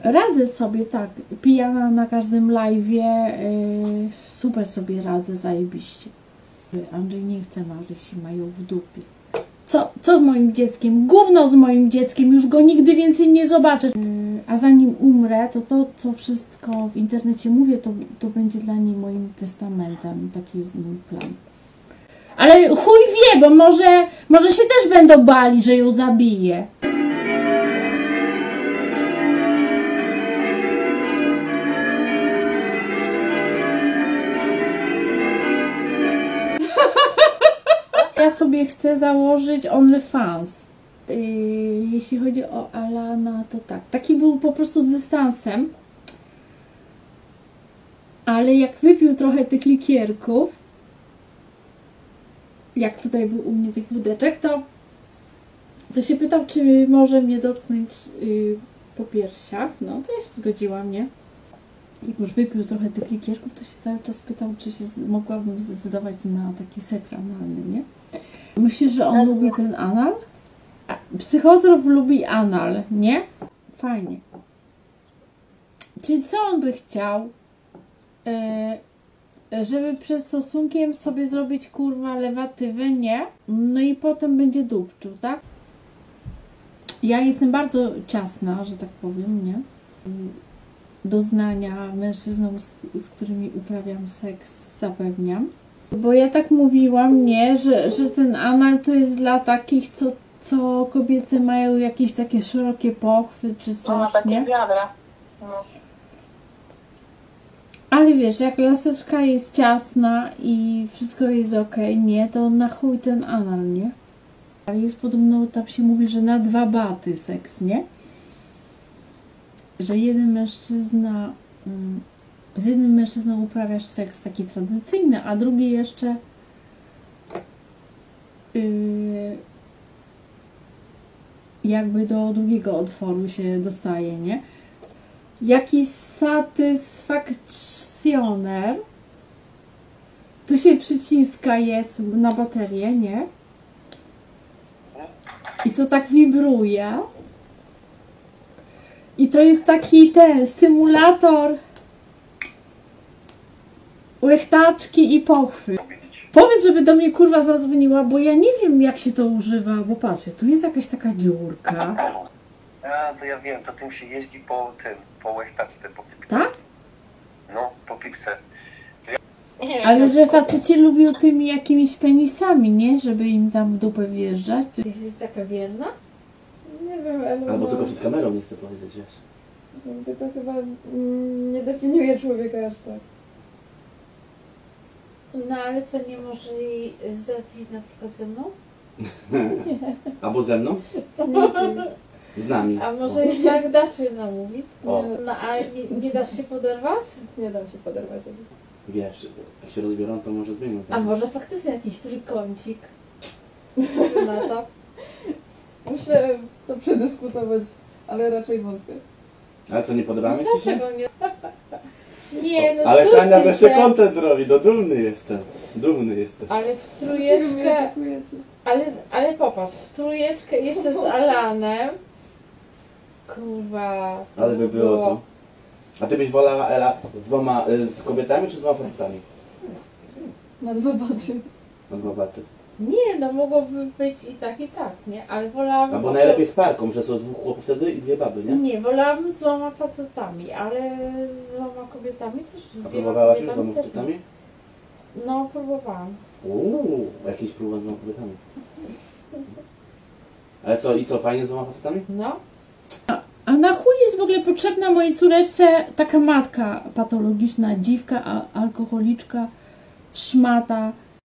Radzę sobie, tak. Pijana na każdym live'ie. Super sobie radzę, zajebiście. Andrzej nie chce Marysi, mają w dupie. Co z moim dzieckiem? Gówno z moim dzieckiem, już go nigdy więcej nie zobaczę. A zanim umrę, to co wszystko w internecie mówię, to będzie dla niej moim testamentem. Taki jest mój plan. Ale chuj wie, bo może się też będą bali, że ją zabije. Ja sobie chcę założyć OnlyFans. Jeśli chodzi o Alana, to tak. Taki był po prostu z dystansem. Ale jak wypił trochę tych likierków, jak tutaj był u mnie tych wódeczek, to się pytał, czy może mnie dotknąć po piersiach. No, to ja się zgodziłam, nie? Jak już wypił trochę tych likierków, to się cały czas pytał, czy się mogłabym zdecydować na taki seks analny, nie? Myślisz, że on lubi ten anal? Psychotrop lubi anal, nie? Fajnie. Czyli co on by chciał? Żeby przed stosunkiem sobie zrobić kurwa lewatywę, nie? No i potem będzie dupczył, tak? Ja jestem bardzo ciasna, że tak powiem, nie? Doznania mężczyznom, z którymi uprawiam seks, zapewniam. Bo ja tak mówiłam, nie? Że ten anal to jest dla takich, co kobiety mają jakieś takie szerokie pochwy, czy coś, nie? No. Ale wiesz, jak laseczka jest ciasna i wszystko jest okej, nie? To na chuj ten anal, nie? Ale jest podobno, tam się mówi, że na 2 baty seks, nie? Że jeden mężczyzna, z jednym mężczyzną uprawiasz seks taki tradycyjny, a drugi jeszcze jakby do drugiego otworu się dostaje, nie? Jakiś satysfakcjoner. Tu się przyciska jest na baterię, nie? I to tak wibruje. I to jest taki stymulator łechtaczki i pochwy. Powiedz, żeby do mnie kurwa zadzwoniła, bo ja nie wiem, jak się to używa, bo patrzcie, tu jest jakaś taka dziurka. A, to ja wiem, to tym się jeździ po łechtaczce, po pipce. Tak? No, po pipce. Ale że faceci lubią tymi jakimiś penisami, nie? Żeby im tam w dupę wjeżdżać. Ty jesteś taka wierna? Nie wiem, ale... Albo tylko przed kamerą nie chcę powiedzieć, wiesz. To chyba nie definiuje człowieka aż tak. No ale co, nie może jej zdradzić na przykład ze mną? Albo ze mną? Z nikim. Z nami. A może jednak dasz się namówić? O. No ale nie dasz się poderwać? Nie dam się poderwać. Wiesz, jak się rozbiorą, to może zmienią A zdanie. może faktycznie jakiś trójkącik? Na to? Muszę to przedyskutować, ale raczej wątpię. Ale co, nie podobamy ci się? Dlaczego nie? Nie, no Ale zgódźcie Hania wreszcie się. content robi, no dumny jestem. Dumny jestem. Ale w trójeczkę... Ale popatrz, w trójeczkę jeszcze z Alanem. Kurwa. to Ale by było co? A ty byś wolała Ela z kobietami czy z 2 facetami? Na 2 baty. Na 2 baty. Nie, no mogłoby być i tak, nie? Ale wolałabym... Albo najlepiej z parką, że są 2 chłopów wtedy i 2 baby, nie? Nie, wolałabym z 2 facetami, ale z 2 kobietami też. Z A 2 próbowałaś już z 2 kobietami też. facetami? No, próbowałam. Jakiś próba z 2 kobietami. Ale co, i co, fajnie z 2 facetami? No. A na chuj jest w ogóle potrzebna mojej córeczce taka matka patologiczna, dziwka, alkoholiczka, szmata,